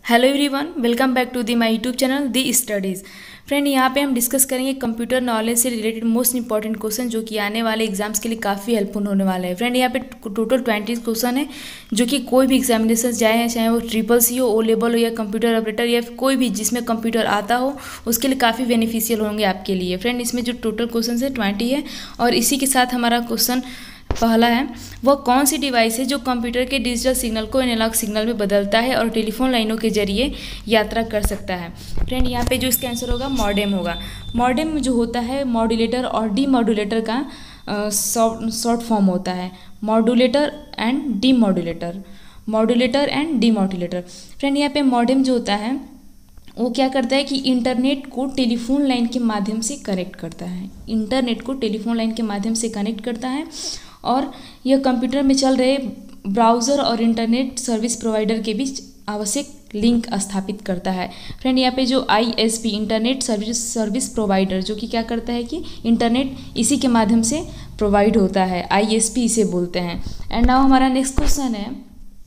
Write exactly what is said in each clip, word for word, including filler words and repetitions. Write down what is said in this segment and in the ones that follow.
Hello everyone, welcome back to the my YouTube channel the studies. Friend, यहाँ पे हम discuss करेंगे computer knowledge से रिलेटेड मोस्ट इंपॉर्टेंट क्वेश्चन जो कि आने वाले एग्जाम्स के लिए काफ़ी हेल्पफुल होने वाला है। फ्रेंड, यहाँ पे टोटल ट्वेंटी क्वेश्चन है जो कि कोई भी एग्जामिनेशन जाए, चाहे वो ट्रिपल सी हो, ओ लेवल हो या कंप्यूटर ऑपरेटर या कोई भी जिसमें कंप्यूटर आता हो, उसके लिए काफ़ी बेनिफिशियल होंगे आपके लिए। फ्रेंड, इसमें जो टोटल क्वेश्चन है ट्वेंटी है और इसी के साथ हमारा क्वेश्चन पहला है, वह कौन सी डिवाइस है जो कंप्यूटर के डिजिटल सिग्नल को एनालॉग सिग्नल में बदलता है और टेलीफोन लाइनों के जरिए यात्रा कर सकता है। फ्रेंड, यहाँ पे जो इसका आंसर होगा मॉडेम होगा। मॉडेम जो होता है मॉड्यूलेटर और डी मॉड्यूलेटर का शॉर्ट फॉर्म होता है। Modulator and demodulator modulator and demodulator friend, यहाँ पे मॉडेम जो होता है वो क्या करता है कि इंटरनेट को टेलीफोन लाइन के माध्यम से कनेक्ट करता है। इंटरनेट को टेलीफोन लाइन के माध्यम से कनेक्ट करता है और यह कंप्यूटर में चल रहे ब्राउज़र और इंटरनेट सर्विस प्रोवाइडर के बीच आवश्यक लिंक स्थापित करता है। फ्रेंड, यहाँ पे जो I S P internet service service provider जो कि क्या करता है कि इंटरनेट इसी के माध्यम से प्रोवाइड होता है, आई एस पी इसे बोलते हैं। एंड नाउ हमारा नेक्स्ट क्वेश्चन है,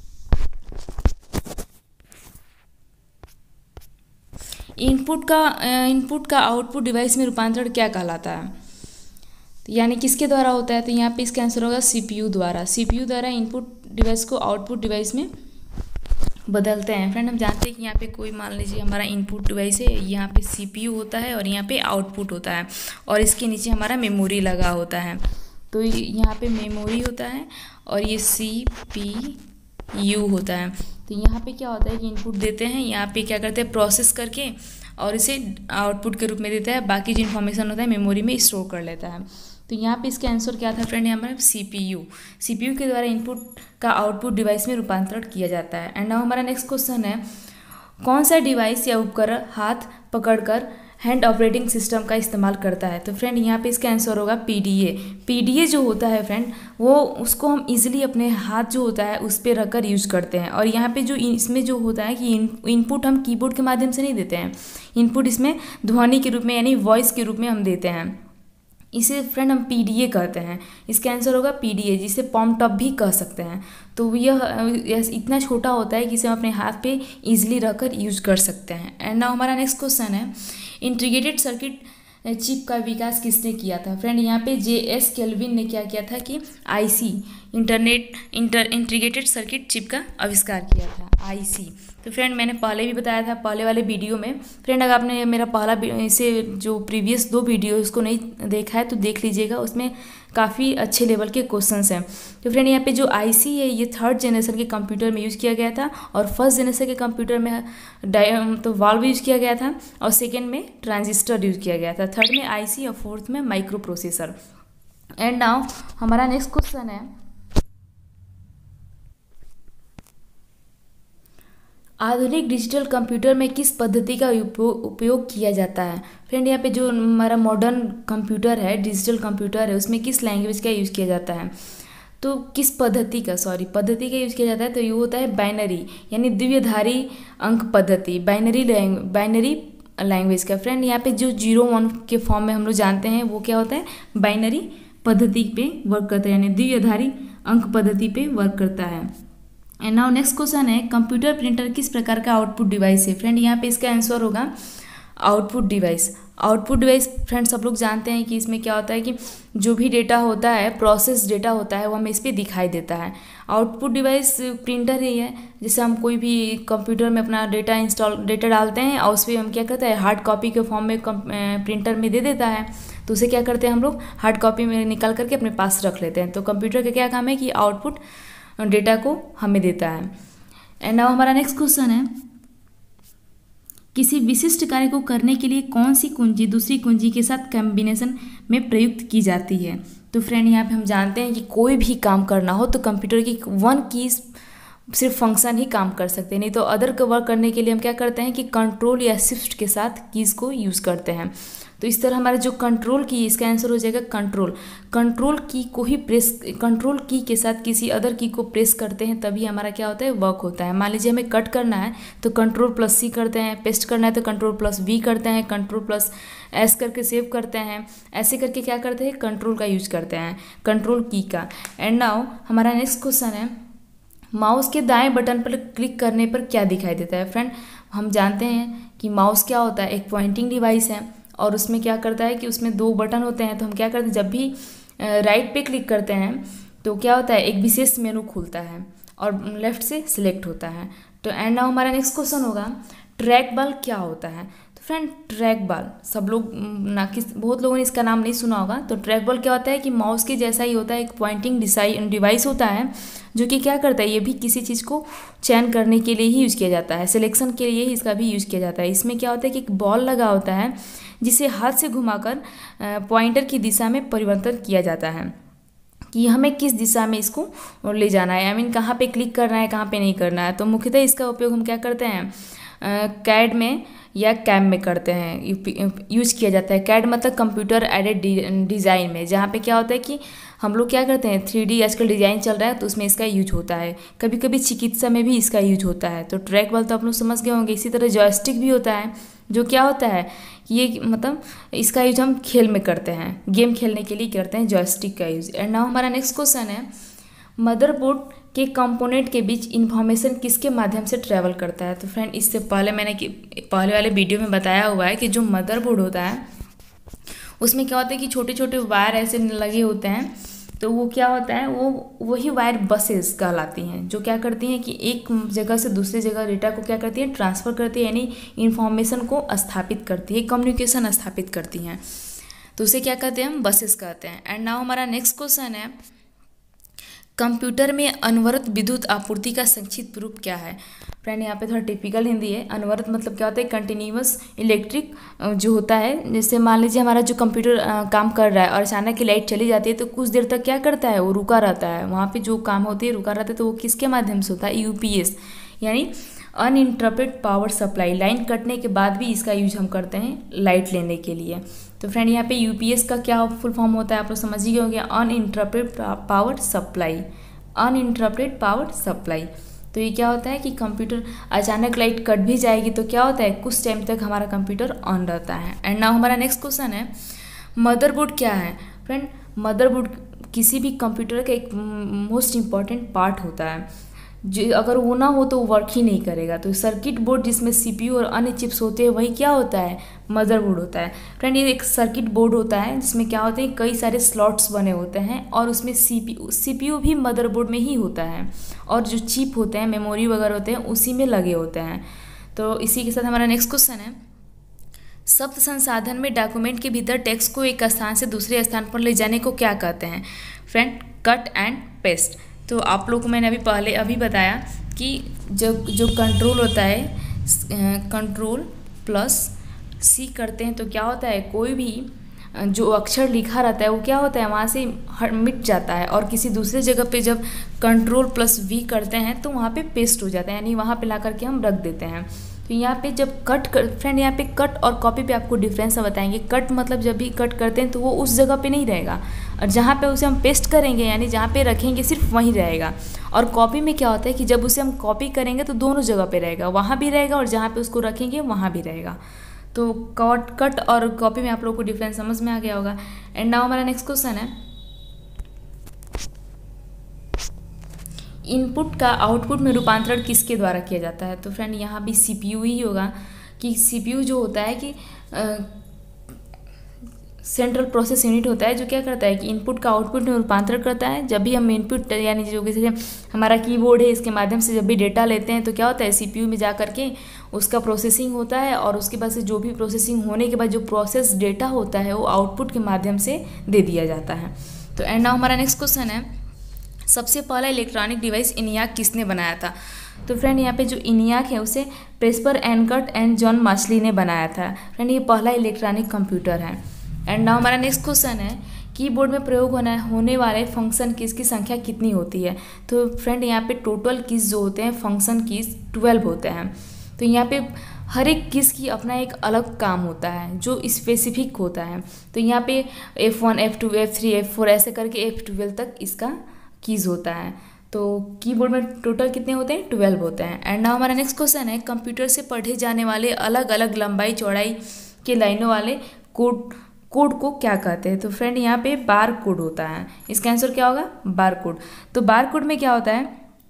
इनपुट का इनपुट का आउटपुट डिवाइस में रूपांतरण क्या कहलाता है, यानी किसके द्वारा होता है। तो यहाँ पे इसका आंसर होगा सीपीयू द्वारा। सीपीयू द्वारा इनपुट डिवाइस को आउटपुट डिवाइस में बदलते हैं। फ्रेंड, हम जानते हैं कि यहाँ पे कोई मान लीजिए हमारा इनपुट डिवाइस है, यहाँ पे सीपीयू होता है और यहाँ पे आउटपुट होता है और इसके नीचे हमारा मेमोरी लगा होता है। तो यहाँ पे मेमोरी होता है और ये सीपीयू होता है। तो यहाँ पे क्या होता है कि इनपुट देते हैं, यहाँ पे क्या करते हैं प्रोसेस करके और इसे आउटपुट के रूप में देता है। बाकी जो इन्फॉर्मेशन होता है मेमोरी में स्टोर कर लेता है। तो यहाँ पे इसका आंसर क्या था फ्रेंड, यहाँ पर सीपीयू सीपीयू के द्वारा इनपुट का आउटपुट डिवाइस में रूपांतरण किया जाता है। एंड नाउ हमारा नेक्स्ट क्वेश्चन है, कौन सा डिवाइस या उपकरण हाथ पकड़कर हैंड ऑपरेटिंग सिस्टम का इस्तेमाल करता है। तो फ्रेंड, यहाँ पे इसका आंसर होगा पीडीए। पीडीए जो होता है फ्रेंड, वो उसको हम इजीली अपने हाथ जो होता है उस पर रखकर यूज़ करते हैं। और यहाँ पे जो इसमें जो होता है कि इनपुट हम कीबोर्ड के माध्यम से नहीं देते हैं, इनपुट इसमें ध्वनि के रूप में यानी वॉइस के रूप में हम देते हैं। इसे फ्रेंड हम पीडीए कहते हैं। इसका आंसर होगा पीडीए, जिसे पॉम टॉप भी कह सकते हैं। तो यह इतना छोटा होता है कि इसे हम अपने हाथ पे इजीली रखकर यूज कर सकते हैं। एंड नाउ हमारा नेक्स्ट क्वेश्चन है, इंटीग्रेटेड सर्किट चिप का विकास किसने किया था। फ्रेंड, यहाँ पे जे एस केल्विन ने क्या किया था कि IC internet inter integrated circuit chip का आविष्कार किया था, आईसी। तो फ्रेंड, मैंने पहले भी बताया था पहले वाले वीडियो में। फ्रेंड, अगर आपने मेरा पहला इसे जो प्रीवियस दो वीडियो उसको नहीं देखा है तो देख लीजिएगा, उसमें काफ़ी अच्छे लेवल के क्वेश्चंस हैं। तो फ्रेंड, यहाँ पे जो आईसी है ये थर्ड जनरेशन के कंप्यूटर में यूज़ किया गया था और फर्स्ट जनरेशन के कंप्यूटर में तो वाल्व यूज़ किया गया था और सेकेंड में ट्रांजिस्टर यूज़ किया गया था, थर्ड में आईसी और फोर्थ में माइक्रो प्रोसेसर। एंड नाउ हमारा नेक्स्ट क्वेश्चन है, आधुनिक डिजिटल कंप्यूटर में किस पद्धति का उपयोग किया जाता है। फ्रेंड, यहाँ पे जो हमारा मॉडर्न कंप्यूटर है, डिजिटल कंप्यूटर है, उसमें किस लैंग्वेज का यूज़ किया जाता है। तो किस पद्धति का सॉरी पद्धति का यूज़ किया जाता है, तो ये होता है बाइनरी यानी द्विधारी अंक पद्धति, बाइनरी बाइनरी लैंग्वेज का। फ्रेंड, यहाँ पे जो जीरो वन के फॉर्म में हम लोग जानते हैं वो क्या होता है, बाइनरी पद्धति पे वर्क करता है यानी द्विधारी अंक पद्धति पे वर्क करता है। एंड नाउ नेक्स्ट क्वेश्चन है, कंप्यूटर प्रिंटर किस प्रकार का आउटपुट डिवाइस है। फ्रेंड, यहाँ पे इसका आंसर होगा output device. Output device friend सब लोग जानते हैं कि इसमें क्या होता है कि जो भी डेटा होता है, प्रोसेस डेटा होता है, वो हमें इस पर दिखाई देता है। आउटपुट डिवाइस प्रिंटर ही है, जैसे हम कोई भी कंप्यूटर में अपना डेटा इंस्टॉल डेटा डालते हैं और उस पर हम क्या करते हैं हार्ड कॉपी के फॉर्म में प्रिंटर में दे देता है, तो उसे क्या करते हैं हम लोग हार्ड कॉपी में निकाल करके अपने पास रख लेते हैं। तो कंप्यूटर का क्या काम है कि आउटपुट डेटा को हमें देता है। एंड नाउ हमारा नेक्स्ट क्वेश्चन है, किसी विशिष्ट कार्य को करने के लिए कौन सी कुंजी दूसरी कुंजी के साथ कॉम्बिनेशन में प्रयुक्त की जाती है। तो फ्रेंड, यहाँ पे हम जानते हैं कि कोई भी काम करना हो तो कंप्यूटर की वन की सिर्फ फंक्शन ही काम कर सकते हैं, नहीं तो अदर का वर्क करने के लिए हम क्या करते हैं कि कंट्रोल या शिफ्ट के साथ कीज़ को यूज़ करते हैं। तो इस तरह हमारा जो कंट्रोल की, इसका आंसर हो जाएगा कंट्रोल। कंट्रोल की को ही प्रेस कंट्रोल की के साथ किसी अदर की को प्रेस करते हैं तभी हमारा क्या होता है वर्क होता है। मान लीजिए हमें कट करना है तो कंट्रोल प्लस सी करते हैं, पेस्ट करना है तो कंट्रोल प्लस वी करते हैं, कंट्रोल प्लस एस करके सेव करते हैं, ऐसे करके क्या करते हैं कंट्रोल का यूज करते हैं, कंट्रोल की का। एंड नाउ हमारा नेक्स्ट क्वेश्चन है, माउस के दाएं बटन पर क्लिक करने पर क्या दिखाई देता है फ्रेंड? हम जानते हैं कि माउस क्या होता है, एक पॉइंटिंग डिवाइस है और उसमें क्या करता है कि उसमें दो बटन होते हैं। तो हम क्या करते हैं, जब भी राइट पे क्लिक करते हैं तो क्या होता है, एक विशेष मेनू खुलता है और लेफ्ट से सिलेक्ट होता है। तो एंड नाउ हमारा नेक्स्ट क्वेश्चन होगा, ट्रैक बॉल क्या होता है? तो फ्रेंड ट्रैक बॉल सब लोग ना किस बहुत लोगों ने इसका नाम नहीं सुना होगा। तो ट्रैक बॉल क्या होता है कि माउस के जैसा ही होता है, एक पॉइंटिंग डिवाइस होता है जो कि क्या करता है, ये भी किसी चीज़ को चयन करने के लिए ही यूज़ किया जाता है, सिलेक्शन के लिए ही इसका भी यूज़ किया जाता है। इसमें क्या होता है कि एक बॉल लगा होता है जिसे हाथ से घुमाकर पॉइंटर की दिशा में परिवर्तन किया जाता है कि हमें किस दिशा में इसको ले जाना है, आई मीन कहाँ पे क्लिक करना है, कहाँ पे नहीं करना है। तो मुख्यतः इसका उपयोग हम क्या करते हैं, कैड में या कैम में करते हैं, यूज किया जाता है। कैड मतलब कंप्यूटर एडेड डिज़ाइन में, जहाँ पे क्या होता है कि हम लोग क्या करते हैं, थ्री डी आजकल डिज़ाइन चल रहा है तो उसमें इसका यूज होता है। कभी कभी चिकित्सा में भी इसका यूज होता है। तो ट्रैक बॉल तो आप लोग समझ गए होंगे। इसी तरह जॉयस्टिक भी होता है, जो क्या होता है, ये मतलब इसका यूज हम खेल में करते हैं, गेम खेलने के लिए करते हैं जॉयस्टिक का यूज। एंड नाउ हमारा नेक्स्ट क्वेश्चन है, मदरबोर्ड के कंपोनेंट के बीच इंफॉर्मेशन किसके माध्यम से ट्रैवल करता है? तो फ्रेंड इससे पहले मैंने पहले वाले वीडियो में बताया हुआ है कि जो मदरबोर्ड होता है उसमें क्या होता है कि छोटे छोटे वायर ऐसे लगे होते हैं। तो वो क्या होता है, वो वही वायर बसेस कहलाती हैं, जो क्या करती हैं कि एक जगह से दूसरी जगह डेटा को क्या करती है, ट्रांसफ़र करती है, यानी इन्फॉर्मेशन को स्थापित करती है, कम्युनिकेशन स्थापित करती हैं। तो उसे क्या कहते हैं, हम बसेस कहते हैं। एंड नाउ हमारा नेक्स्ट क्वेश्चन है, कंप्यूटर में अनवरत विद्युत आपूर्ति का संक्षिप्त रूप क्या है? फ्रेंड यहाँ पे थोड़ा टिपिकल हिंदी है। अनवरत मतलब क्या होता है, कंटिन्यूअस इलेक्ट्रिक जो होता है। जैसे मान लीजिए हमारा जो कंप्यूटर काम कर रहा है और अचानक की लाइट चली जाती है तो कुछ देर तक क्या करता है, वो रुका रहता है। वहाँ पे जो काम होती है रुका रहता है, तो वो किसके माध्यम से होता है, यूपीएस यानी अनइंटरप्टेड पावर सप्लाई। लाइन कटने के बाद भी इसका यूज हम करते हैं लाइट लेने के लिए। तो फ्रेंड यहाँ पे यूपीएस का क्या फुल फॉर्म होता है, आप लोग समझ ही गए होंगे, uninterrupted power supply, uninterrupted power supply. तो ये क्या होता है कि कंप्यूटर अचानक लाइट कट भी जाएगी तो क्या होता है, कुछ टाइम तक हमारा कंप्यूटर ऑन रहता है। एंड नाउ हमारा नेक्स्ट क्वेश्चन है, मदरबोर्ड क्या है? फ्रेंड मदरबोर्ड किसी भी कंप्यूटर का एक मोस्ट इम्पॉर्टेंट पार्ट होता है, जो अगर वो ना हो तो वर्क ही नहीं करेगा। तो सर्किट बोर्ड जिसमें सीपीयू और अन्य चिप्स होते हैं वही क्या होता है, मदरबोर्ड होता है। फ्रेंड ये एक सर्किट बोर्ड होता है जिसमें क्या होते हैं, कई सारे स्लॉट्स बने होते हैं और उसमें सीपीयू सीपीयू भी मदरबोर्ड में ही होता है और जो चिप होते हैं, मेमोरी वगैरह होते हैं, उसी में लगे होते हैं। तो इसी के साथ हमारा नेक्स्ट क्वेश्चन है, शब्द संसाधन में डॉक्यूमेंट के भीतर टेक्स्ट को एक स्थान से दूसरे स्थान पर ले जाने को क्या कहते हैं? Friend cut and paste. तो आप लोग को मैंने अभी पहले अभी बताया कि जब जो कंट्रोल होता है, कंट्रोल प्लस सी करते हैं तो क्या होता है, कोई भी जो अक्षर लिखा रहता है वो क्या होता है, वहाँ से मिट जाता है और किसी दूसरे जगह पे जब कंट्रोल प्लस वी करते हैं तो वहाँ पे पेस्ट हो जाता है, यानी वहाँ पे ला करके हम रख देते हैं। तो यहाँ पे जब कट कर फ्रेंड यहाँ पे कट और कॉपी पे आपको डिफरेंस बताएंगे। कट मतलब जब भी कट करते हैं तो वो उस जगह पे नहीं रहेगा और जहाँ पे उसे हम पेस्ट करेंगे यानी जहाँ पे रखेंगे सिर्फ वहीं रहेगा। और कॉपी में क्या होता है कि जब उसे हम कॉपी करेंगे तो दोनों जगह पे रहेगा, वहाँ भी रहेगा और जहाँ पे उसको रखेंगे वहाँ भी रहेगा। तो कट कट और कॉपी में आप लोगों को डिफरेंस समझ में आ गया होगा। एंड नाउ हमारा नेक्स्ट क्वेश्चन है, इनपुट का आउटपुट में रूपांतरण किसके द्वारा किया जाता है? तो फ्रेंड यहाँ भी सीपीयू ही होगा कि सीपीयू जो होता है कि सेंट्रल प्रोसेस यूनिट होता है जो क्या करता है कि इनपुट का आउटपुट में रूपांतरण करता है। जब भी हम इनपुट यानी जो जैसे हमारा कीबोर्ड है इसके माध्यम से जब भी डेटा लेते हैं तो क्या होता है, सीपीयू में जा करके उसका प्रोसेसिंग होता है और उसके बाद से जो भी प्रोसेसिंग होने के बाद जो प्रोसेस डेटा होता है वो आउटपुट के माध्यम से दे दिया जाता है। तो एंड नाउ हमारा नेक्स्ट क्वेश्चन है, सबसे पहला इलेक्ट्रॉनिक डिवाइस इनियाक किसने बनाया था? तो फ्रेंड यहाँ पे जो इनियाक है उसे प्रेस्पर एनकट एंड जॉन मार्शली ने बनाया था। फ्रेंड ये पहला इलेक्ट्रॉनिक कंप्यूटर है। एंड नाउ हमारा नेक्स्ट क्वेश्चन है, कीबोर्ड में प्रयोग होना होने वाले फंक्शन कीज की संख्या कितनी होती है? तो फ्रेंड यहाँ पे टोटल कीज जो होते हैं फंक्शन कीज ट्वेल्व होते हैं। तो यहाँ पे हर एक कीज की अपना एक अलग काम होता है जो स्पेसिफिक होता है। तो यहाँ पे F one F two F three F four ऐसे करके एफ ट्वेल्व तक इसका कीज होता है। तो कीबोर्ड में टोटल कितने होते हैं, ट्वेल्व होते हैं। एंड नाउ हमारा नेक्स्ट क्वेश्चन है, कंप्यूटर से पढ़े जाने वाले अलग अलग लंबाई चौड़ाई के लाइनों वाले कोड कोड को क्या कहते हैं? तो फ्रेंड यहाँ पे बार कोड होता है। इसका आंसर क्या होगा, बार कोड। तो बार कोड में क्या होता है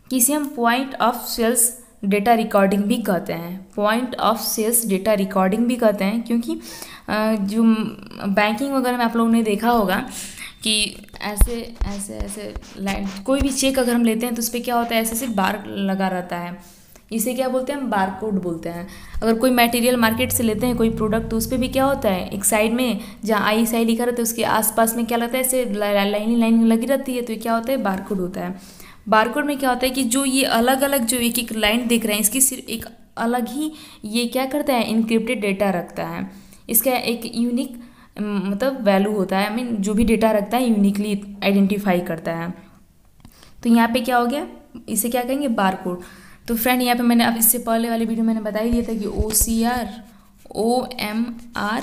कि इसे हम point of sales data recording भी कहते हैं, point of sales data recording भी कहते हैं, क्योंकि जो बैंकिंग वगैरह में आप लोगों ने देखा होगा कि ऐसे ऐसे ऐसे लाइन, कोई भी चेक अगर हम लेते हैं तो उस पर क्या होता है, ऐसे ऐसे बार लगा रहता है, इसे क्या बोलते हैं, हम बार कोड बोलते हैं। अगर कोई मटेरियल मार्केट से लेते हैं कोई प्रोडक्ट, तो उस पर भी क्या होता है, एक साइड में जहाँ आई साई लिखा रहता है उसके आसपास में क्या लगता है, ऐसे लाइन लाइन लगी रहती है, तो ये क्या होता है, बार कोड होता है। बार कोड में क्या होता है कि जो ये अलग अलग जो एक एक लाइन दिख रहे हैं, इसकी सिर्फ एक अलग ही ये क्या करता है, इनक्रिप्टेड डेटा रखता है, इसका एक यूनिक मतलब वैल्यू होता है, आई मीन जो भी डेटा रखता है यूनिकली आइडेंटिफाई करता है। तो यहाँ पे क्या हो गया, इसे क्या कहेंगे, बार कोड। तो फ्रेंड यहाँ पे मैंने अब इससे पहले वाली वीडियो मैंने बता ही दिया था कि O C R, O M R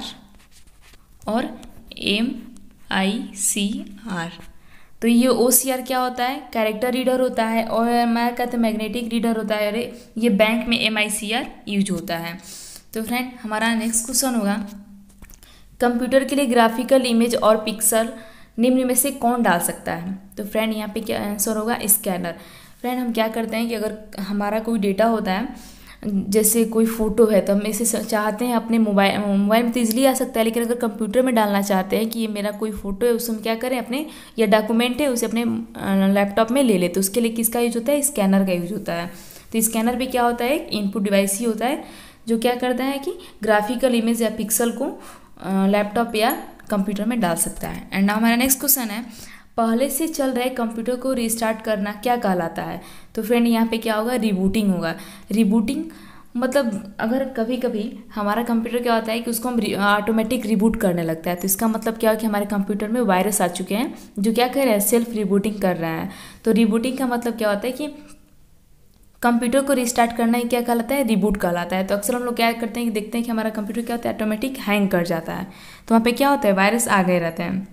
और एम आई सी आर। तो ये ओ सी आर क्या होता है, कैरेक्टर रीडर होता है, और एम आर कहते हैं मैग्नेटिक रीडर होता है, अरे ये बैंक में M I C R use होता है। तो फ्रेंड हमारा नेक्स्ट क्वेश्चन होगा, कंप्यूटर के लिए ग्राफिकल इमेज और पिक्सल निम्न में से कौन डाल सकता है। तो फ्रेंड यहाँ पे क्या आंसर होगा, स्कैनर। फ्रेंड हम क्या करते हैं कि अगर हमारा कोई डेटा होता है, जैसे कोई फ़ोटो है, तो हम इसे चाहते हैं अपने मोबाइल मोबाइल में तो ईजिली आ सकता है, लेकिन अगर कंप्यूटर में डालना चाहते हैं कि ये मेरा कोई फ़ोटो है, उसे हम क्या करें, अपने या डॉक्यूमेंट है उसे अपने लैपटॉप में ले ले, तो उसके लिए किसका यूज होता है, स्कैनर का यूज होता है। तो स्कैनर भी क्या होता है, इनपुट डिवाइस ही होता है, जो क्या करता है कि ग्राफिकल इमेज या पिक्सल को लैपटॉप या कंप्यूटर में डाल सकता है। एंड नाउ हमारा नेक्स्ट क्वेश्चन है, पहले से चल रहे कंप्यूटर को रिस्टार्ट करना क्या कहलाता है। तो फ्रेंड यहाँ पे क्या होगा, रिबूटिंग होगा। रिबूटिंग मतलब अगर कभी कभी हमारा कंप्यूटर क्या होता है कि उसको हम ऑटोमेटिक रिबूट करने लगता है, तो इसका मतलब क्या हो कि हमारे कंप्यूटर में वायरस आ चुके हैं जो क्या कर रहे हैं, सेल्फ रिबूटिंग कर रहे हैं। तो रिबूटिंग का मतलब क्या होता है कि कंप्यूटर को रिस्टार्ट करना ही क्या कहलाता है, रिबूट कहलाता है। तो अक्सर हम लोग क्या करते हैं कि देखते हैं कि हमारा कंप्यूटर क्या होता है, ऑटोमेटिक हैंग कर जाता है, तो वहाँ पे क्या होता है, वायरस आ गए रहते हैं।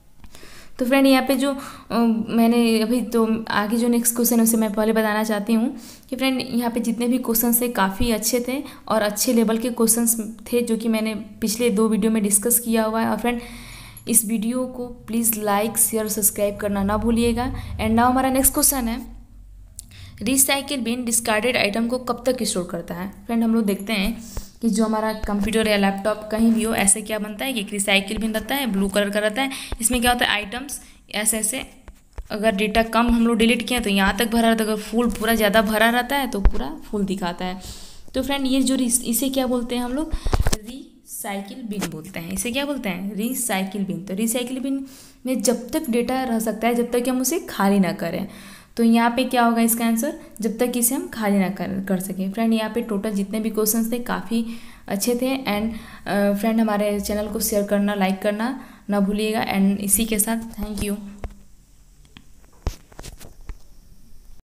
तो फ्रेंड यहाँ पे जो आ, मैंने अभी तो आगे जो नेक्स्ट क्वेश्चन है उसे मैं पहले बताना चाहती हूँ कि फ्रेंड यहाँ पे जितने भी क्वेश्चन थे काफ़ी अच्छे थे और अच्छे लेवल के क्वेश्चंस थे, जो कि मैंने पिछले दो वीडियो में डिस्कस किया हुआ है। और फ्रेंड इस वीडियो को प्लीज़ लाइक शेयर सब्सक्राइब करना ना भूलिएगा। एंड नाउ हमारा नेक्स्ट क्वेश्चन है, रिसाइकिल बिन डिस्कार्डेड आइटम को कब तक स्टोर करता है। फ्रेंड हम लोग देखते हैं कि जो हमारा कंप्यूटर या लैपटॉप कहीं भी हो, ऐसे क्या बनता है कि एक रिसाइकिल बिन रहता है, ब्लू कलर का रहता है। इसमें क्या होता है, आइटम्स ऐसे ऐसे, अगर डेटा कम हम लोग डिलीट किए तो यहाँ तक भरा रहता है, अगर फुल पूरा ज़्यादा भरा रहता है तो पूरा फुल दिखाता है। तो फ्रेंड ये जो इसे क्या बोलते हैं हम लोग, रिसाइकिल बिन बोलते हैं। इसे क्या बोलते हैं, रिसाइकिल बिन। तो रिसाइकिल बिन में जब तक डेटा रह सकता है जब तक कि हम उसे खाली ना करें। तो यहाँ पे क्या होगा इसका आंसर, जब तक इसे हम खाली ना कर कर सकें। फ्रेंड यहाँ पे टोटल जितने भी क्वेश्चंस थे काफ़ी अच्छे थे। एंड फ्रेंड हमारे चैनल को शेयर करना, लाइक करना ना भूलिएगा। एंड इसी के साथ थैंक यू।